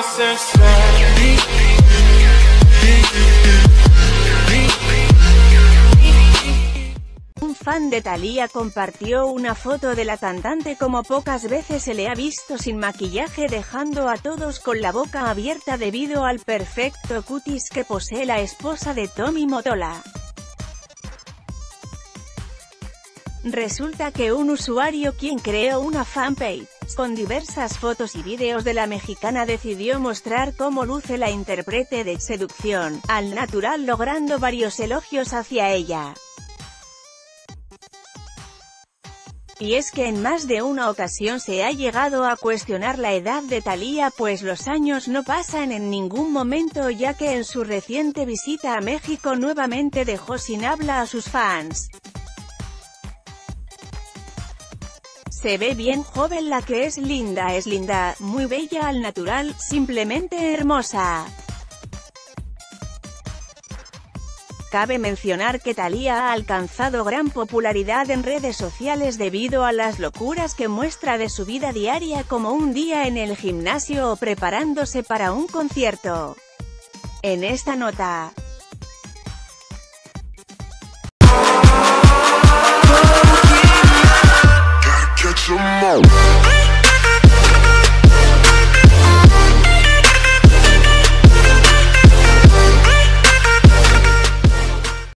Un fan de Thalía compartió una foto de la cantante como pocas veces se le ha visto sin maquillaje, dejando a todos con la boca abierta debido al perfecto cutis que posee la esposa de Tommy Mottola. Resulta que un usuario quien creó una fanpage con diversas fotos y vídeos de la mexicana decidió mostrar cómo luce la intérprete de Seducción al natural, logrando varios elogios hacia ella. Y es que en más de una ocasión se ha llegado a cuestionar la edad de Thalía, pues los años no pasan en ningún momento, ya que en su reciente visita a México nuevamente dejó sin habla a sus fans. Se ve bien joven, la que es linda, muy bella al natural, simplemente hermosa. Cabe mencionar que Thalía ha alcanzado gran popularidad en redes sociales debido a las locuras que muestra de su vida diaria, como un día en el gimnasio o preparándose para un concierto. En esta nota, catch 'em all.